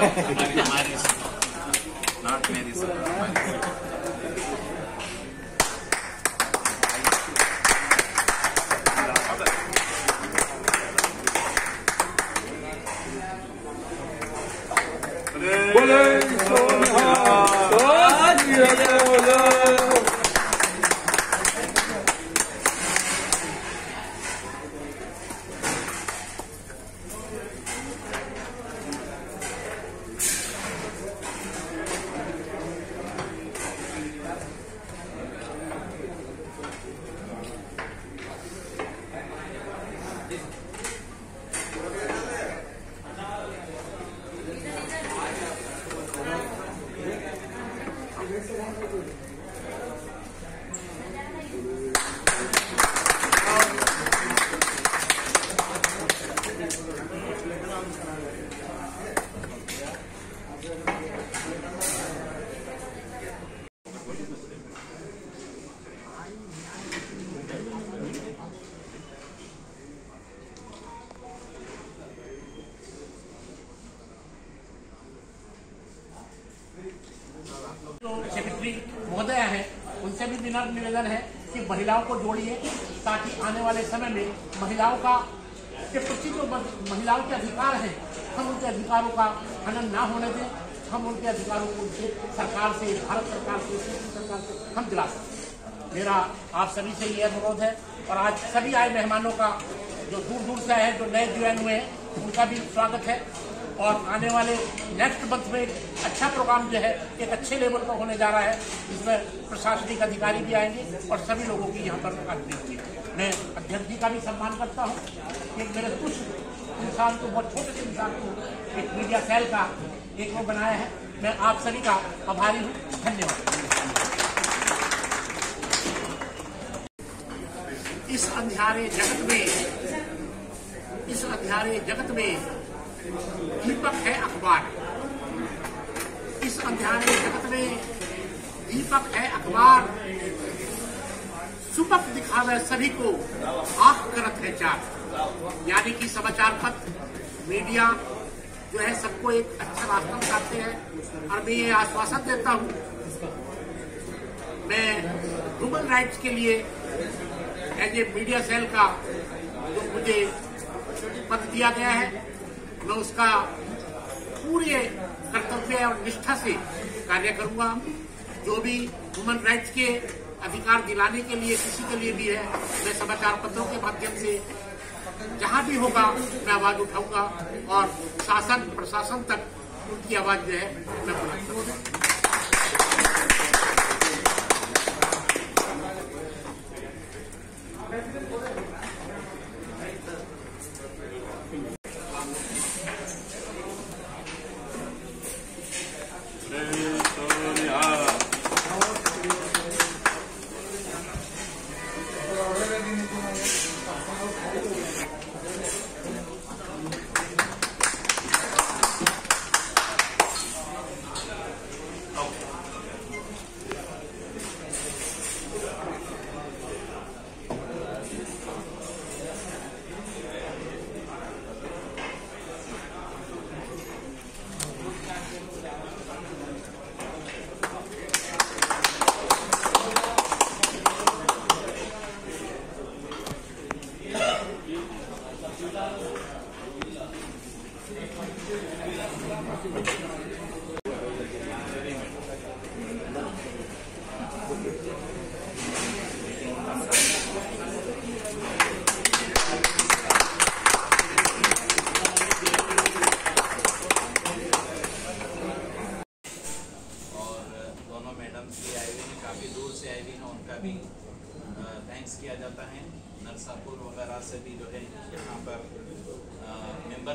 हमारी नॉट मेरी सेक्रेटरी महोदय हैं, उनसे भी विनम्र निवेदन है कि महिलाओं को जोड़िए ताकि आने वाले समय में महिलाओं के प्रति जो महिलाओं के अधिकार हैं, हम उनके अधिकारों का हनन ना होने दें। हम उनके अधिकारों को उनसे सरकार से, भारत सरकार से, सरकार से हम दिला सकते। मेरा आप सभी से ये अनुरोध है। और आज सभी आए मेहमानों का जो दूर दूर से आए हैं, जो नए ज्वाइन हुए हैं, उनका भी स्वागत है। और आने वाले नेक्स्ट मंथ में अच्छा प्रोग्राम जो है एक अच्छे लेवल पर होने जा रहा है, जिसमें प्रशासनिक अधिकारी भी आएंगे और सभी लोगों की यहाँ पर हाजिरी होगी। मैं अध्यक्ष जी का भी सम्मान करता हूँ कि मेरे कुछ इंसान को, बहुत छोटे से इंसान को एक मीडिया सेल का एक वो बनाया है। मैं आप सभी का आभारी हूँ। धन्यवाद। इस अंधियारे जगत में दीपक है अखबार। इस अंधियारे जगत में दीपक है अखबार। सुबह दिखावे सभी को, आंख करत है चार। यानी कि समाचार पत्र, मीडिया जो है सबको एक अच्छा रास्ता बताते हैं। और मैं ये आश्वासन देता हूँ, मैं ह्यूमन राइट्स के लिए एज ए मीडिया सेल का जो मुझे पद दिया गया है, मैं उसका पूरे कर्तव्य और निष्ठा से कार्य करूंगा। जो भी ह्यूमन राइट्स के अधिकार दिलाने के लिए किसी के लिए भी है, मैं समाचार पत्रों के माध्यम से जहां भी होगा मैं आवाज उठाऊंगा और शासन प्रशासन तक उनकी आवाज जो है मैं बुलंद। थैंक्स किया जाता है। नरसापुर वगैरह से भी जो है यहाँ पर मेंबर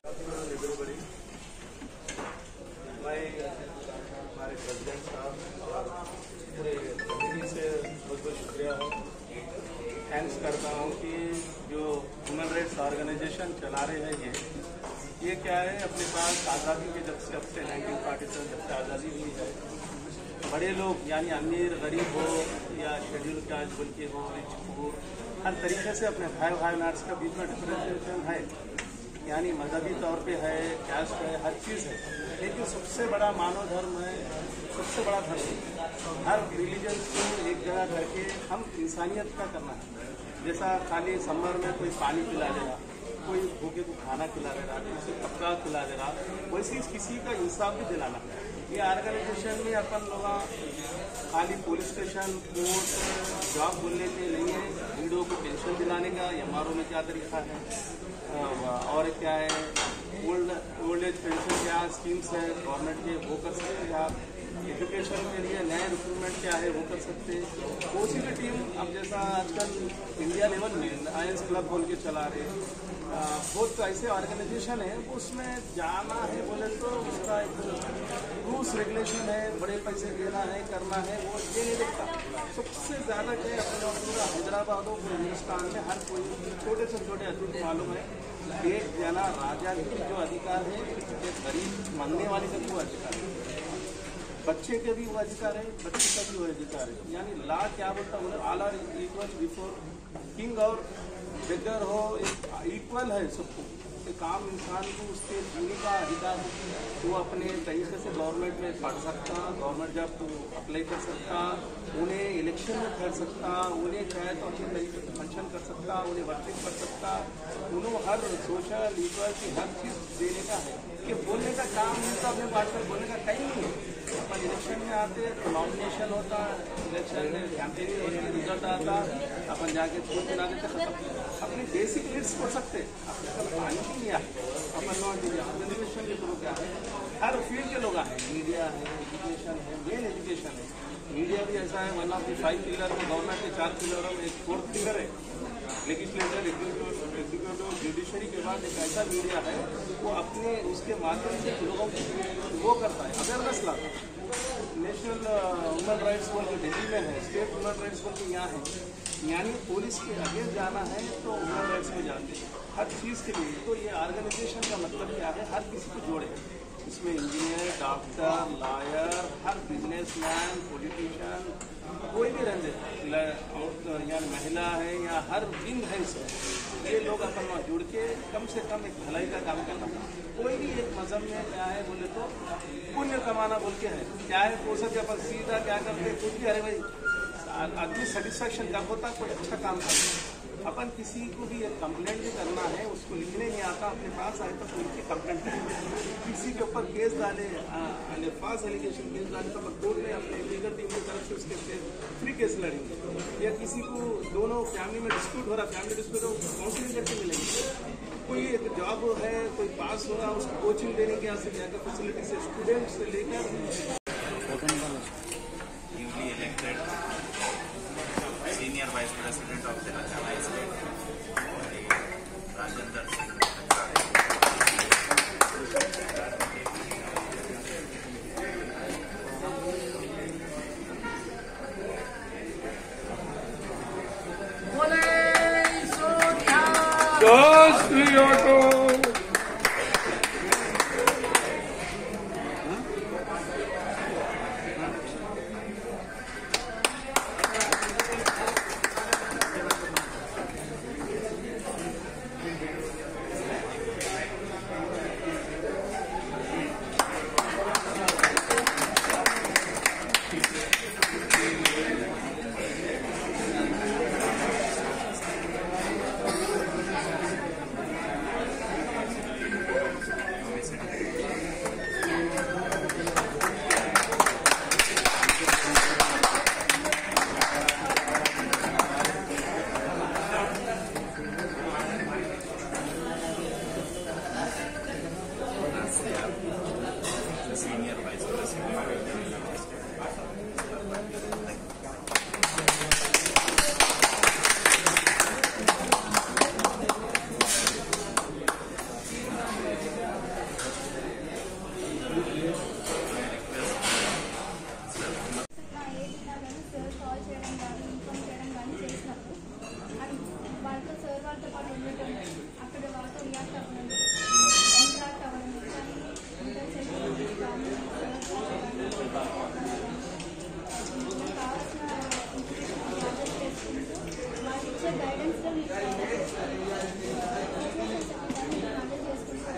हमारे प्रेसिडेंट साहब और पूरे कमेटी से बहुत बहुत शुक्रिया हो। थैंक्स करता हूँ कि जो ह्यूमन राइट्स ऑर्गेनाइजेशन चला रहे हैं ये क्या है, अपने पास आज़ादी के जब से 1947 जब से आज़ादी हुई है, बड़े लोग यानी अमीर गरीब हो या शेड्यूल कास्ट बोल हो, रिच हो, हर तरीके से अपने भाई नाट्स का बीच में डिफरेंशिएशन है। यानी मजहबी तौर पे है, कैस्ट है, हर चीज़ है, लेकिन सबसे बड़ा मानव धर्म है, सबसे बड़ा धर्म है। हर रिलीजन को एक जगह करके हम इंसानियत का करना है। जैसा खाली समर में कोई पानी पिला दे रहा, कोई भूखे को खाना खिला दे रहा, किसी को कपड़ा खिला दे रहा, वैसे ही किसी का इंसाफ भी दिलाना। ये ऑर्गेनाइजेशन में अपन लोग खाली पुलिस स्टेशन, कोर्ट, जॉब बोलने के नहीं है, वीडियो को पेंशन दिलाने का MRO में क्या तरीका है और क्या है, ओल्ड एज पेंशन क्या स्कीम्स है गवर्नमेंट के, वो कर सकते हैं आप। एजुकेशन के लिए नए रिक्रूटमेंट क्या है वो कर सकते हैं। कोचिंग की टीम अब जैसा आजकल इंडिया लेवल में लायंस क्लब बोल के चला रहे हैं, बहुत ऐसे ऑर्गेनाइजेशन है, उसमें जाना है बोले तो उसका एक रूल्स रेगुलेशन है, बड़े पैसे देना है, करना है, वो ये नहीं देखता। सबसे ज़्यादा क्या अपना पूरा हैदराबाद और हिंदुस्तान में हर कोई छोटे से छोटे अधिक मालूम है, एक जना राजा की जो अधिकार है, एक गरीब मांगने वाले का वो अधिकार है, बच्चे के भी वो अधिकार है, बच्चे का भी वो अधिकार है। यानी लॉ क्या बोलता है, all are equal before king और बेगर हो, इक्वल है सबको। एक आम इंसान को उसके जीने का अधिकार है, तो अपने तरीके से गवर्नमेंट में पढ़ सकता, गवर्नमेंट जॉब को अप्लाई कर सकता, उन्हें इलेक्शन में कर सकता, उन्हें चाहे तो अपने तरीके से फंक्शन कर सकता, उन्हें वर्किंग कर सकता, उन्होंने हर सोशल इक्वल की हर चीज़ देने का है। कि बोलने का काम नहीं तो अपने पास में बोलने का टाइम नहीं है। अपन इलेक्शन में आते तो नॉमिनेशन होता, इलेक्शन में कैंपेनिंग होती, रिजल्ट आता, अपन जाके छोड़ बना देते, खत्म। अपने बेसिक नीड्स पढ़ सकते, अपने पानी की नहीं आए, अपन ऑर्गेनाइजेशन के थ्रू क्या है, हर फील्ड के लोग आए, मीडिया है, एजुकेशन है, मेन एजुकेशन है। मीडिया भी ऐसा है, 1 ऑफ द 5 पिलर में गवर्नमेंट के 4 पिलर में एक 4th पिलर है। लेजिस्लेटर, एग्जीक्यूटिव, जुडिशरी के बाद एक ऐसा मीडिया है वो अपने उसके माध्यम से लोगों को वो करता है, अवेयरनेस लाता है। नेशनल ह्यूमन राइट्स बोल के दिल्ली में है, स्टेट ह्यूमन राइट्स बोल के यहाँ है, यानी पुलिस के अगेंस्ट जाना है तो ह्यूमन राइट्स में जाते हैं हर चीज़ के लिए। तो ये ऑर्गेनाइजेशन का मतलब क्या है, हर किसी को जोड़े, इसमें इंजीनियर, डॉक्टर, लॉयर, हर बिजनेसमैन, पॉलिटिशियन, कोई भी रहते, या महिला है या हर लिंग है इसमें, ये लोग अपन वहाँ जुड़ के कम से कम एक भलाई का काम करना। कोई भी एक मजहब में क्या है बोले तो पुण्य कमाना बोल के है, क्या है पोषक के अपन सीधा क्या करते कुछ भी, अरे भाई आदमी सेटिस्फैक्शन कब होता कोई अच्छा काम करता। अपन किसी को भी एक कंप्लेंट भी करना है, उसको लिखने नहीं आता, अपने पास आए तो कोई कंप्लेंट करें, किसी के ऊपर केस डाले, फाल्स एलिगेशन केस डाले तो अपन कोर्ट में अपने लीगल टीम की तरफ से उसके फ्री केस लड़ेंगे। या किसी को दोनों फैमिली में डिस्प्यूट हो रहा, फैमिली डिस्प्यूट हो, काउंसलिंग करके मिलेंगे। कोई एक जॉब है, कोई पास हो रहा, उसको कोचिंग देने के यहाँ से क्या फैसिलिटी से स्टूडेंट से लेकर newly elected senior vice president of Telangana state, Rajendra Singh.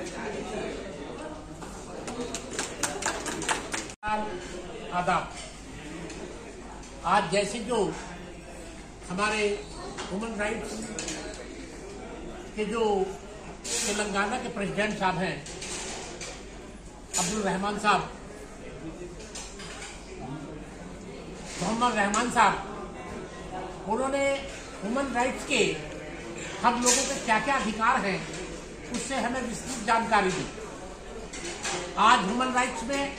आदाब। आज जैसे जो हमारे ह्यूमन राइट्स के जो तेलंगाना के प्रेसिडेंट साहब हैं रहमान साहब, मोहम्मद रहमान साहब, उन्होंने ह्यूमन राइट्स के हम लोगों के क्या क्या अधिकार हैं उससे हमें विस्तृत जानकारी दी। आज ह्यूमन राइट्स में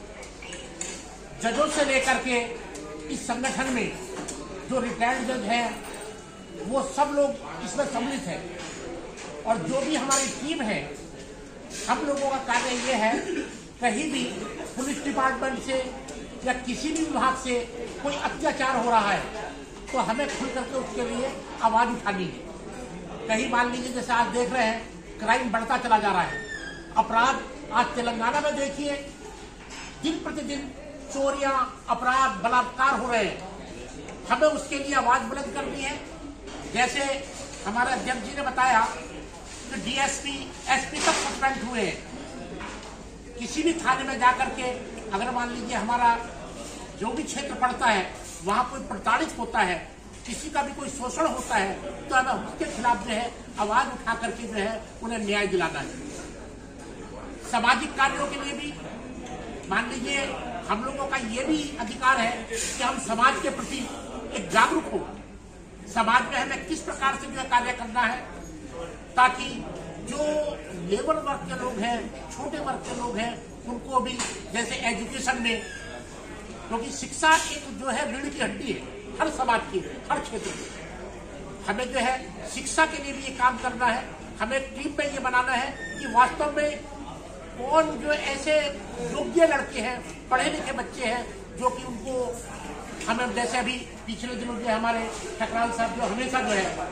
जजों से लेकर के इस संगठन में जो रिटायर्ड जज हैं वो सब लोग इसमें सम्मिलित हैं और जो भी हमारी टीम है, हम लोगों का कार्य ये है, कहीं भी पुलिस डिपार्टमेंट से या किसी भी विभाग से कोई अत्याचार हो रहा है तो हमें खुल करके उसके लिए आवाज उठानी है। कहीं मान लीजिए जैसे आज देख रहे हैं क्राइम बढ़ता चला जा रहा है, अपराध आज तेलंगाना में देखिए दिन प्रतिदिन चोरियां, अपराध, बलात्कार हो रहे हैं। हमें उसके लिए आवाज बुलंद करनी है। जैसे हमारे अध्यक्ष जी ने बताया कि डीएसपी, एसपी तक सस्पेंड हुए हैं। किसी भी थाने में जाकर के अगर मान लीजिए हमारा जो भी क्षेत्र पड़ता है वहां कोई प्रताड़ित होता है, किसी का भी कोई शोषण होता है तो हमें उसके खिलाफ जो है आवाज उठा करके जो है उन्हें न्याय दिलाना है। सामाजिक कार्यों के लिए भी मान लीजिए हम लोगों का ये भी अधिकार है कि हम समाज के प्रति एक जागरूक हो। समाज में हमें किस प्रकार से जो है कार्य करना है ताकि जो लेबर वर्ग के लोग हैं, छोटे वर्ग के लोग हैं, उनको भी जैसे एजुकेशन में, क्योंकि शिक्षा एक जो है रीढ़ की हड्डी है हर समाज की, हर क्षेत्र में। हमें जो है शिक्षा के लिए भी ये काम करना है। हमें टीम में ये बनाना है कि वास्तव में कौन जो ऐसे योग्य लड़के हैं, पढ़े लिखे बच्चे हैं जो कि उनको हमें जैसे अभी पिछले दिनों जो हमारे ठकराल साहब जो हमेशा जो है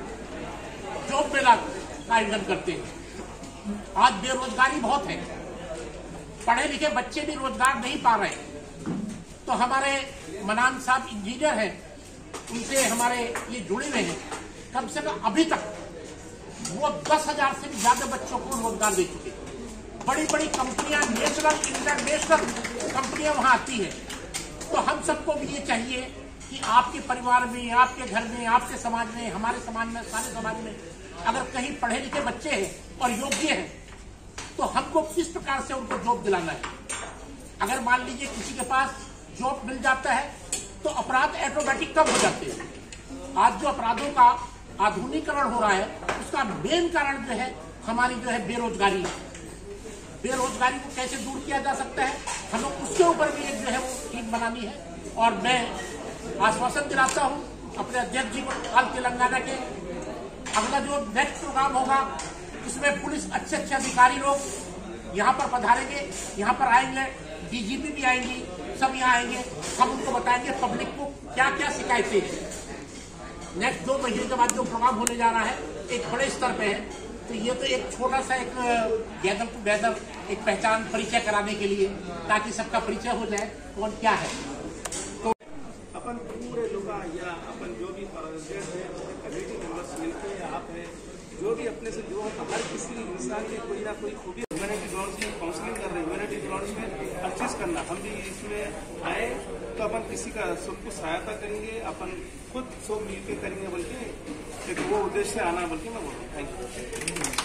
जॉब मेला का आयोजन करते हैं। आज बेरोजगारी बहुत है, पढ़े लिखे बच्चे भी रोजगार नहीं पा रहे। तो हमारे मनोनीत साहब इंजीनियर हैं, उनसे हमारे ये जुड़े हुए हैं। कम से कम अभी तक वो 10,000 से भी ज्यादा बच्चों को रोजगार दे चुके हैं। बड़ी बड़ी कंपनियां, नेशनल इंटरनेशनल कंपनियां वहां आती हैं। तो हम सबको भी ये चाहिए कि आपके परिवार में, आपके घर में, आपके समाज में, हमारे समाज में, सारे समाज में अगर कहीं पढ़े लिखे बच्चे हैं और योग्य हैं तो हमको किस प्रकार से उनको जॉब दिलाना है। अगर मान लीजिए किसी के पास जॉब मिल जाता है तो अपराध ऑटोमेटिक कम हो जाते हैं। आज जो अपराधों का आधुनिकीकरण हो रहा है उसका मेन कारण जो है हमारी जो है बेरोजगारी है। बेरोजगारी को कैसे दूर किया जा सकता है, हमें उसके ऊपर भी एक जो है वो टीम बनानी है। और मैं आश्वासन दिलाता हूँ अपने अध्यक्ष जी को, कल तेलंगाना के अगला जो नेक्स्ट प्रोग्राम होगा उसमें पुलिस अच्छे अधिकारी लोग यहाँ पर पधारेंगे, यहाँ पर आएंगे, डीजीपी भी आएंगी, सब यहाँ आएंगे। हम उनको बताएंगे पब्लिक को क्या क्या शिकायतें हैं। नेक्स्ट 2 महीने के बाद जो प्रोग्राम होने जा रहा है एक बड़े स्तर पे है। तो ये तो एक छोटा सा एक गैदर टू गैदर एक पहचान परिचय कराने के लिए, ताकि सबका परिचय हो जाए कौन क्या है। तो अपन पूरे लोग या अपन जो भी कमेटी मेंबर्स मिलकर या आप है जो भी अपने से जो हर किसी इंसान की कोई ना कोई खूबी ह्यूमैनिटी ग्राउंड्स में काउंसलिंग कर रहे हैं, ह्यूमैनिटी ग्राउंड्स में हर चीज करना। हम भी इसमें आए तो अपन किसी का सबको सहायता करेंगे, अपन खुद सब मिलकर करेंगे बोल के एक वो उद्देश्य से आना बोल के मैं बोलूँ। Thank you.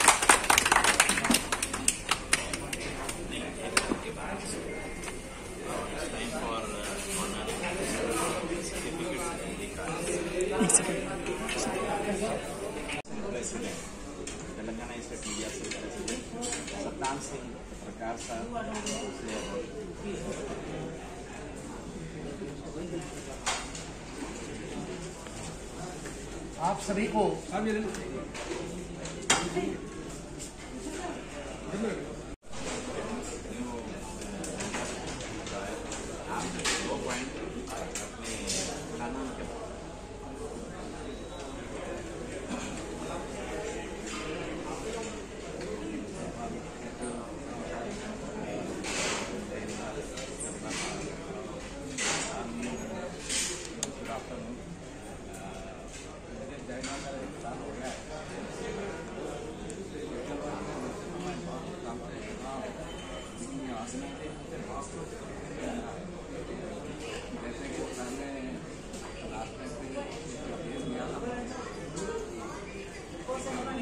Telangana state media cell president Sardar Singh पत्रकार साहब, आप सभी को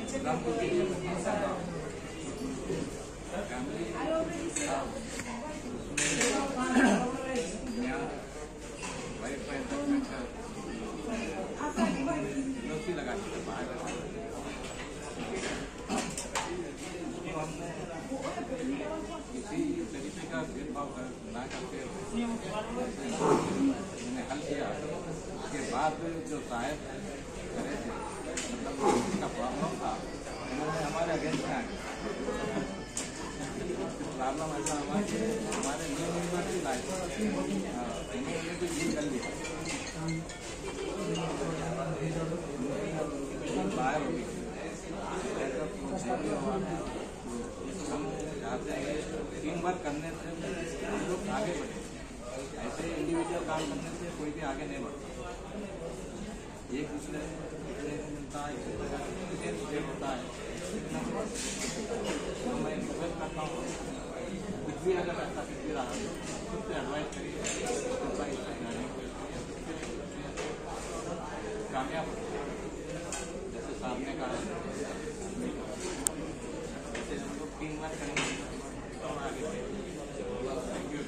किसी तरीके का भेदभाव ना करके हल किया। उसके बाद जो शायद करे थे, मतलब का प्रॉब्लम था, उन्होंने हमारे अगेंस्ट में प्रॉब्लम ऐसा हमारे न्यू यूनिवर्सिटी लाइफ उन्होंने भी डील कर लिया, बाहर हो गई। हम चाहते हैं टीम वर्क करने से हम लोग आगे बढ़े। ऐसे इंडिविजुअल काम करने से कोई भी आगे नहीं बढ़ता। एक दूसरे मिलता है, होता है। तो मैं रिक्वेस्ट करता हूँ, कुछ भी अगर ऐसा कुछ भी रहा खुद से एडवाइस करिए, कामयाब हो। जैसे सामने का हम लोग टीम वर्क करेंगे तो आगे बढ़ेंगे। Thank you.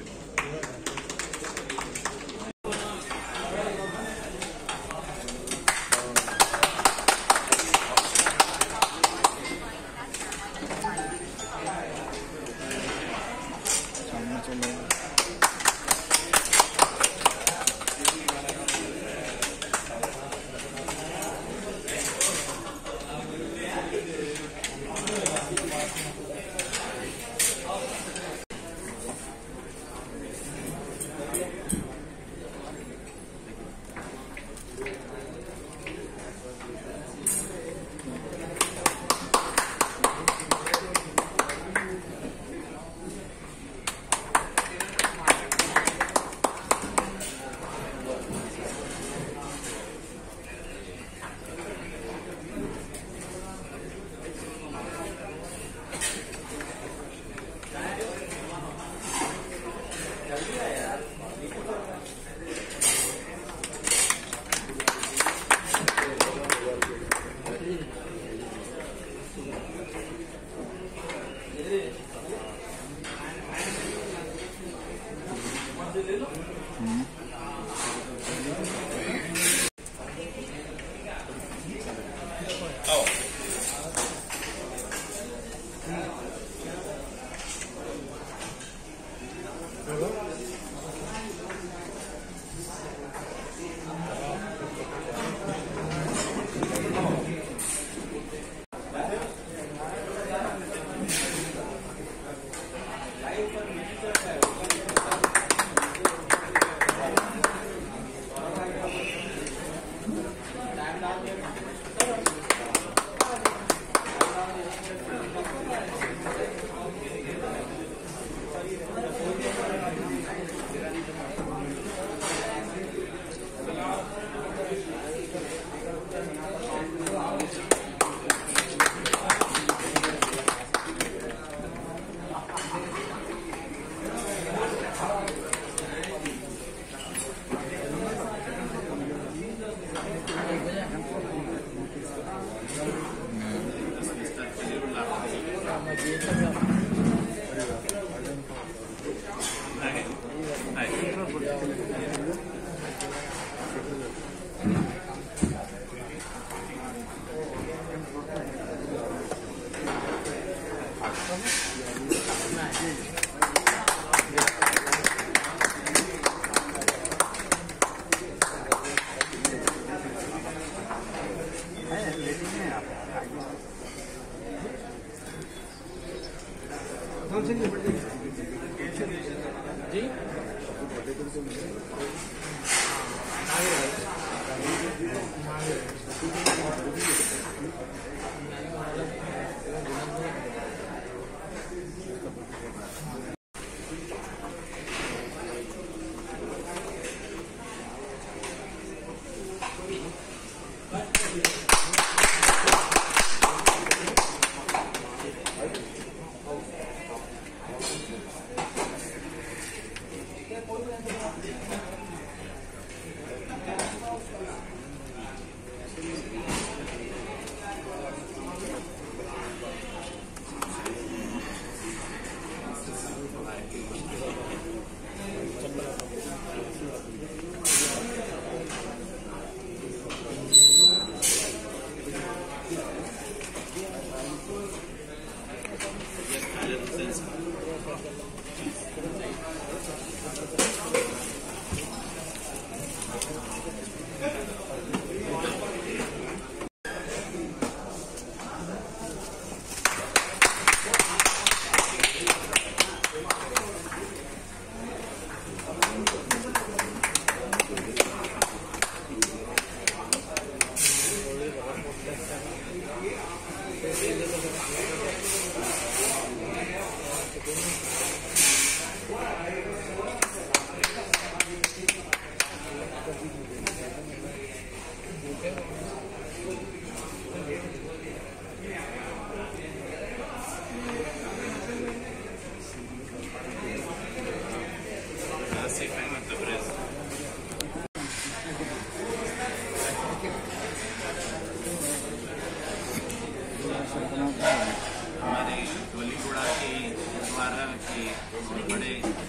बहुत बड़े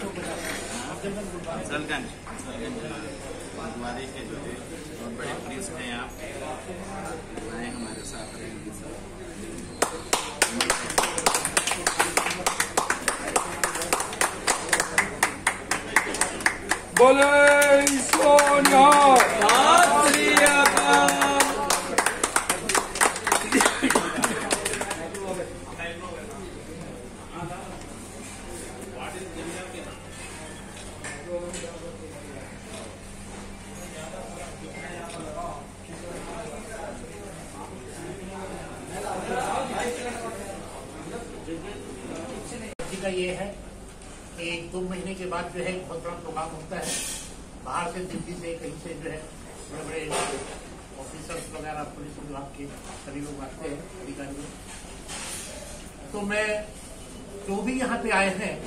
अफजलगंज गुरुद्वारे के जो है बहुत बड़े प्रीस्ट हैं आप आए हमारे साथ रहेंगे सर। बोले सोनिया का ये है कि 1-2 महीने के बाद जो है बहुत बड़ा प्रोग्राम होता है बाहर से, दिल्ली से, कहीं से जो है बड़े बड़े ऑफिसर्स वगैरह पुलिस विभाग के सभी लोग आते हैं, अधिकारी। तो मैं जो भी यहाँ पे आए हैं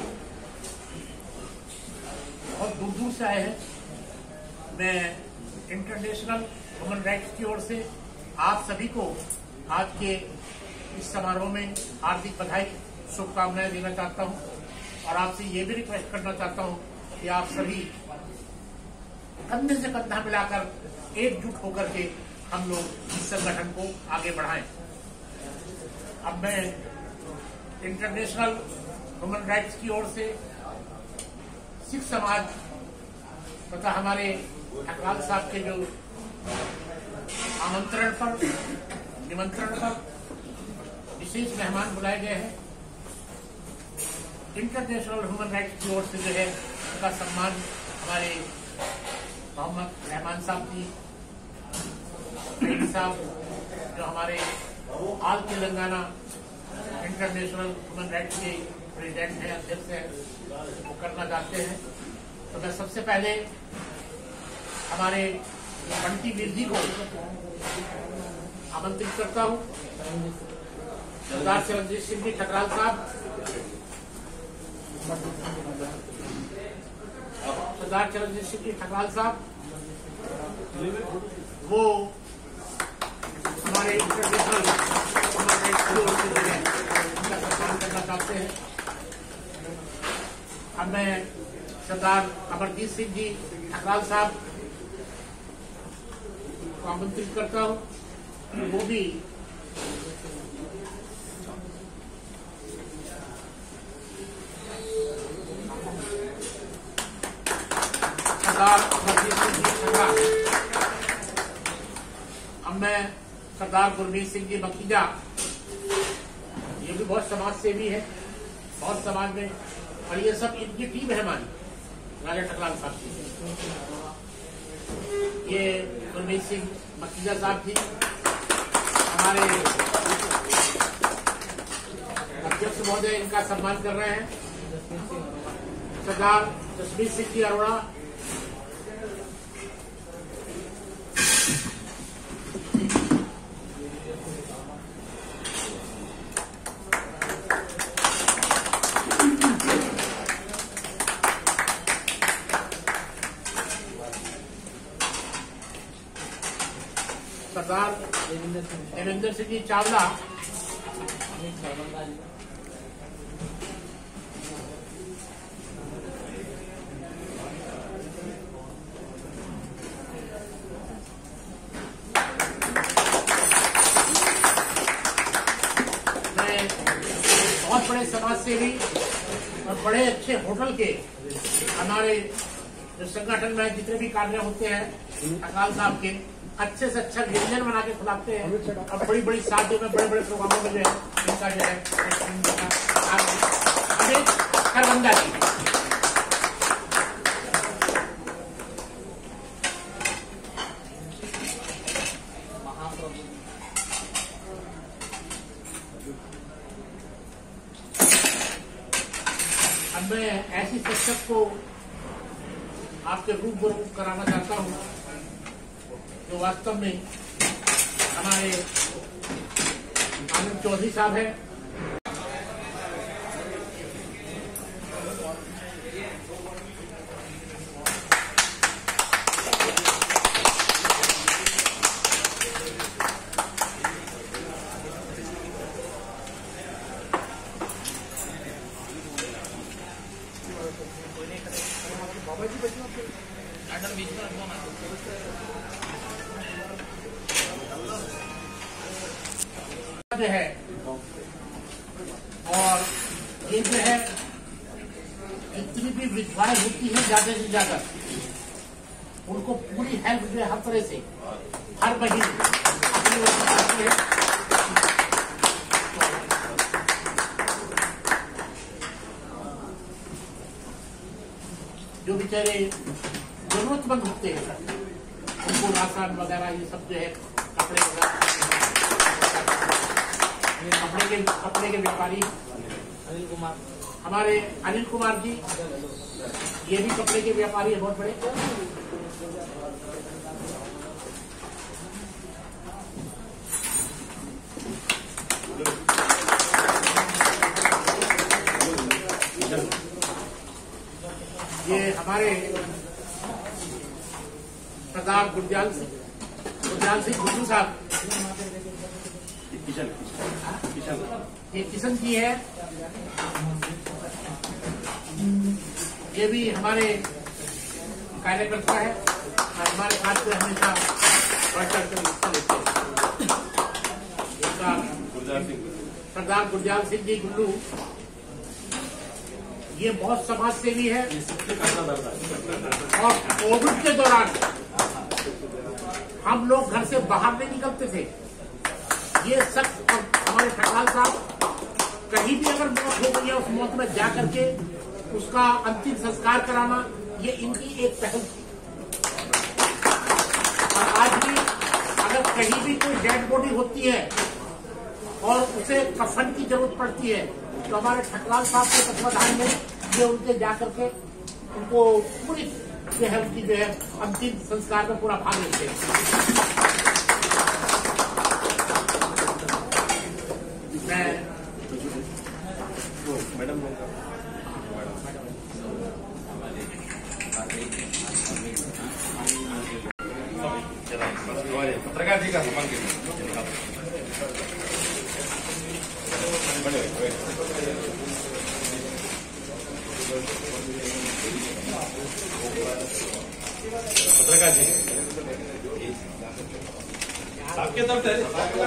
बहुत दूर दूर से आए हैं, मैं इंटरनेशनल ह्यूमन राइट्स की ओर से आप सभी को आज के इस समारोह में हार्दिक बधाई, शुभकामनाएं देना चाहता हूं और आपसे ये भी रिक्वेस्ट करना चाहता हूं कि आप सभी कंधे से कंधा मिलाकर एकजुट होकर के हम लोग इस संगठन को आगे बढ़ाएं। अब मैं इंटरनेशनल ह्यूमन राइट्स की ओर से सिख समाज तथा हमारे ठकराल साहब के जो आमंत्रण पर, निमंत्रण पर विशेष मेहमान बुलाए गए हैं, इंटरनेशनल ह्यूमन राइट्स की ओर से जो है उनका सम्मान हमारे मोहम्मद रहमान साहब जी साहब जो हमारे all Telangana international human rights के प्रेसिडेंट हैं, अध्यक्ष हैं, वो करना चाहते हैं। तो मैं सबसे पहले हमारे बंटी वीर जी को आमंत्रित करता हूँ। सरदार चरणजीत सिंह जी ठकराल साहब, सरदार चरणजीत सिंह जी ठकराल साहब वो हमारे इंटरनेशनल ह्यूमन राइट्स की ओर से जो है उनका सम्मान करना चाहते हैं। अब मैं सरदार अमरजीत सिंह जी ठकराल साहब को आमंत्रित करता हूँ, वो भी सरदार अमरजीत सिंह जी ठकराल। अब मैं सरदार गुरमीत सिंह जी मखीजा, ये भी बहुत समाज सेवी है, बहुत समाज में, और ये सब इनकी टीम है हमारी राजा ठकराल साहब की। ये गुरमीत सिंह मखीजा साहब जी हमारे अध्यक्ष महोदय इनका सम्मान कर रहे हैं। सरदार जसमीत सिंह जी अरोड़ा, सरदार देवेंद्र सिंह जी चावला, बहुत बड़े समाज सेवी और बड़े अच्छे होटल के हमारे जो संगठन में जितने भी कार्य होते हैं ठकराल साहब के, अच्छे से अच्छा व्यंजन बना के खिलाते हैं और बड़ी बड़ी शादियों में, बड़े बड़े प्रोग्रामों में जो है इनका जो है करबंदा की। अब मैं ऐसी शिक्षक को आपके रूबरू कराना चाहता हूँ जो वास्तव में हमारे आनंद चौधरी साहब हैं। जो है और ये जो है जितनी भी विधवाएं होती है ज्यादा से ज्यादा उनको पूरी हेल्प जो है हर तरह से हर महीने अपनी ओर से करती है। जो बेचारे जरूरतमंद होते हैं उनको राशन वगैरह ये सब जो है कपड़े वगैरह कपड़े के व्यापारी हमारे अनिल कुमार जी ये भी कपड़े के व्यापारी है बहुत बड़े। ये हमारे सरदार गुरजाल सिंह गुड्डू साहब ये किशन जी है। ये भी हमारे कार्यकर्ता है और हमारे साथ में हमेशा बढ़-चढ़ कर हिस्सा लेते हैं। सरदार गुरजाल सिंह जी गुल्लू ये बहुत समाज सेवी है और कोविड के दौरान हम लोग घर से बाहर नहीं निकलते थे। ये सब और हमारे ठकराल साहब कहीं भी अगर मौत हो गई है उस मौत में जा करके उसका अंतिम संस्कार कराना ये इनकी एक पहल थी। और आज भी अगर कहीं भी कोई डेड बॉडी होती है और उसे कफन की जरूरत पड़ती है तो हमारे ठकराल साहब के तत्वाधान में ये उनके जाकर के उनको पूरी जो है उनकी जो है अंतिम संस्कार में पूरा भाग लेते हैं। मैडम पत्रकार जी का सम्मान कीजिए। पत्रकार जी आपके तरफ से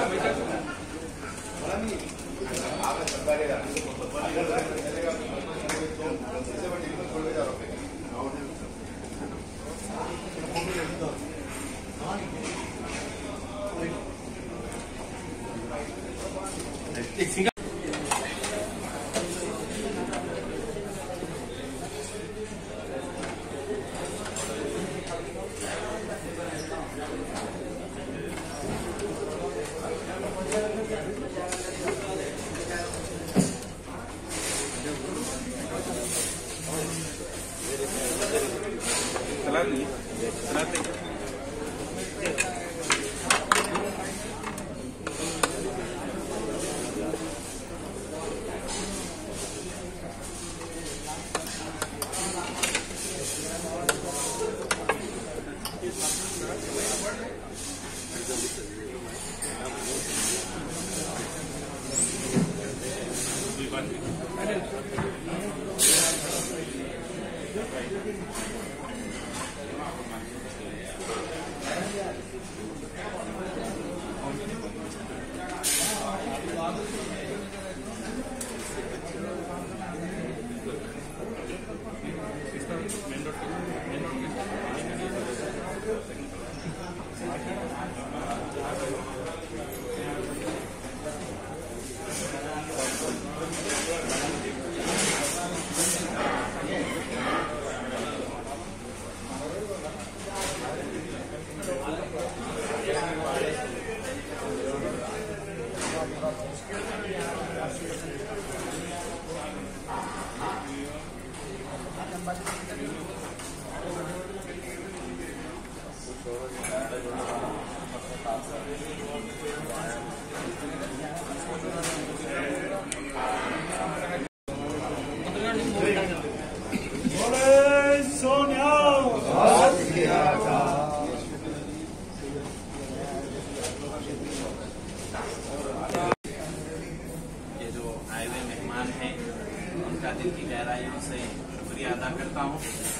दिल की गहराइयों से शुक्रिया अदा करता हूँ।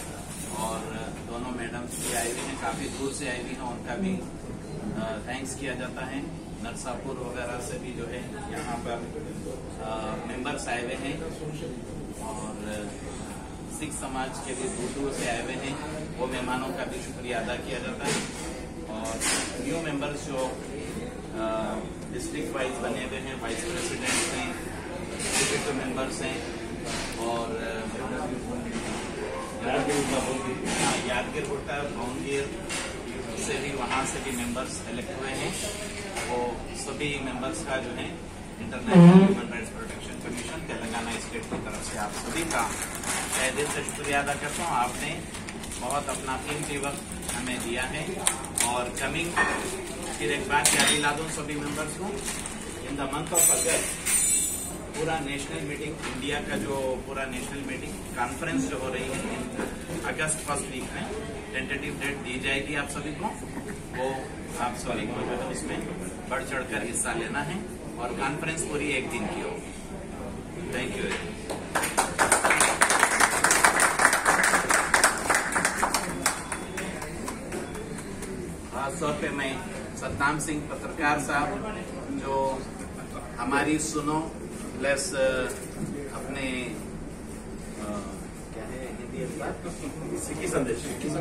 और दोनों मैडम भी आई हुई हैं, काफी दूर से आई हुई हैं, उनका भी थैंक्स किया जाता है। नरसापुर वगैरह से भी जो है यहाँ पर मेंबर्स आए हुए हैं और सिख समाज के भी दूर दूर से आए हुए हैं। वो मेहमानों का भी शुक्रिया अदा किया जाता है। और न्यू मेंबर्स जो डिस्ट्रिक्ट वाइज बने हुए हैं, वाइस प्रेसिडेंट्स हैं, एग्जीक्यूटिव मेंबर्स हैं और यादगिर गुट्टा भवनगिर से भी वहाँ से भी मेंबर्स इलेक्ट हुए हैं। वो सभी मेंबर्स का जो है international human rights protection commission Telangana state की तरफ से आप सभी का तहे दिल से शुक्रिया अदा करता हूँ। आपने बहुत अपना कीमती वक्त हमें दिया है। और कमिंग फिर एक बात याद दिला दूं सभी मेंबर्स को, in the month of August पूरा नेशनल मीटिंग, इंडिया का जो पूरा नेशनल मीटिंग कॉन्फ्रेंस जो हो रही है अगस्त फर्स्ट वीक में टेंटेटिव डेट दी जाएगी आप सभी को। वो आप सभी को जो है उसमें बढ़ चढ़कर हिस्सा लेना है और कॉन्फ्रेंस पूरी एक दिन की होगी। Thank you. खास तौर पे मैं सतनाम सिंह पत्रकार साहब जो हमारी सुनो प्लस अपने क्या है हिंदी संदेश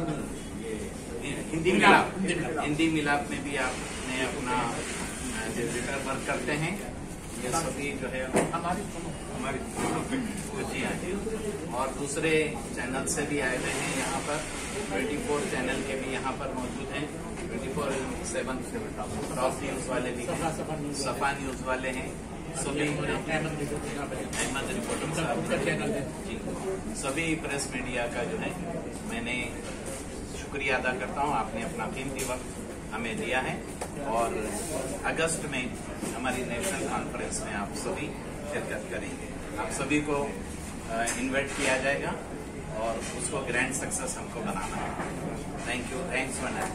हिंदी मिलाप में भी आपने अपना एडिटर वर्क करते हैं। ये सभी जो है हमारी जी हाँ जी। और दूसरे चैनल से भी आए हुए हैं यहाँ पर, 24 चैनल के भी यहाँ पर मौजूद हैं। 24/7 टॉप न्यूज वाले भी हैं, सफा न्यूज वाले हैं, सभी अहमद रिपोर्टर साहब जी, सभी प्रेस मीडिया का जो है मैंने शुक्रिया अदा करता हूँ। आपने अपना कीमती वक्त हमें दिया है और अगस्त में हमारी नेशनल कॉन्फ्रेंस में आप सभी शिरकत करेंगे। आप सभी को इनवाइट किया जाएगा और उसको ग्रैंड सक्सेस हमको बनाना है। Thank you. Thanks for that.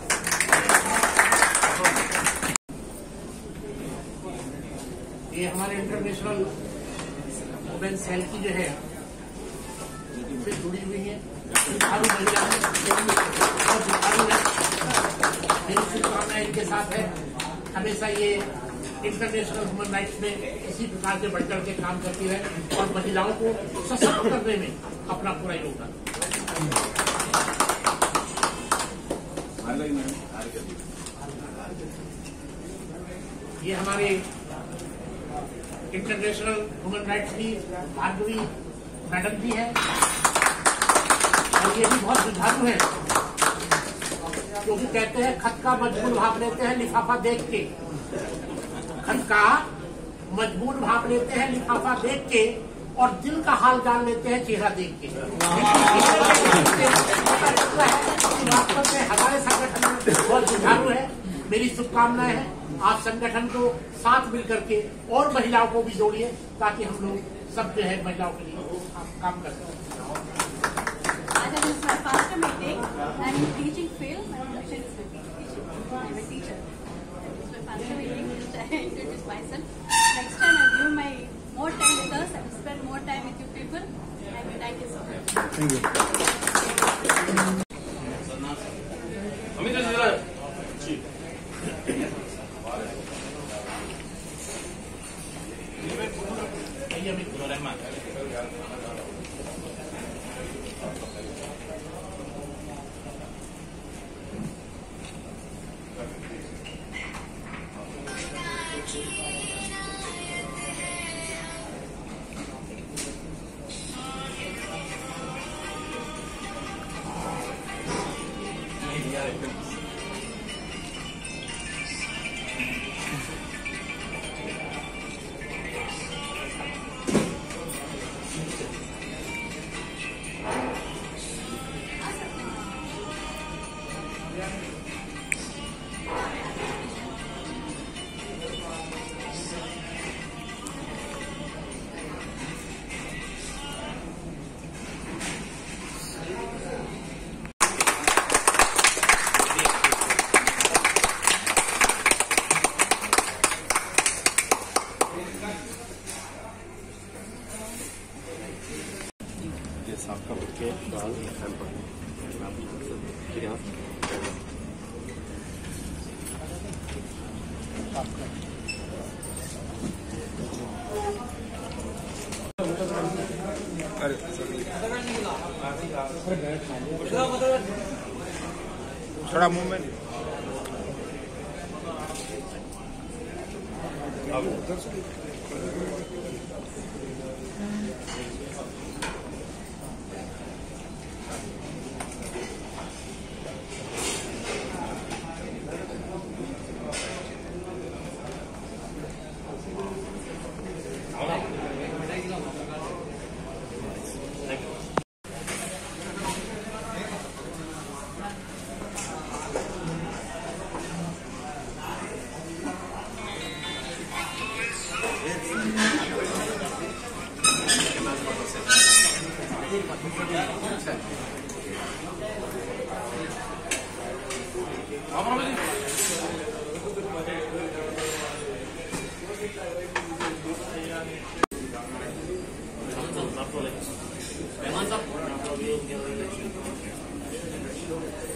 ये हमारे इंटरनेशनल वुमेन सेल की जो है से जुड़ी हुई है महिला मेरी शुभकामनाएं इनके साथ है। हमेशा ये इंटरनेशनल ह्यूमन राइट्स में इसी प्रकार से बढ़ के काम करती है और महिलाओं को सशक्त करने में अपना पूरा योगदान। ये हमारे इंटरनेशनल ह्यूमन राइट्स की भार्गवी मैडम भी है और ये भी बहुत जुझारू है क्योंकि कहते हैं खत का मजबूर भाप लेते हैं लिफाफा देख के, खत का मजबूर भाप लेते हैं लिफाफा देख के और दिल का हाल जान लेते हैं चेहरा देख के। वास्तव में हमारे संगठन बहुत जुझारू है। मेरी शुभकामनाएं हैं आप संगठन को साथ मिलकर के और महिलाओं को भी जोड़िए ताकि हम लोग सब जो है महिलाओं के लिए काम कर सकें। This is my first meeting. I'm in teaching field. My profession is teaching. I'm a teacher. This is my first meeting. I introduce myself. Next time I'll give my more time with us. I'll spend more time with you people. Thank you so much. Thank you. आपका बच्चे बाल ठीक है। थोड़ा movement Rahman साहब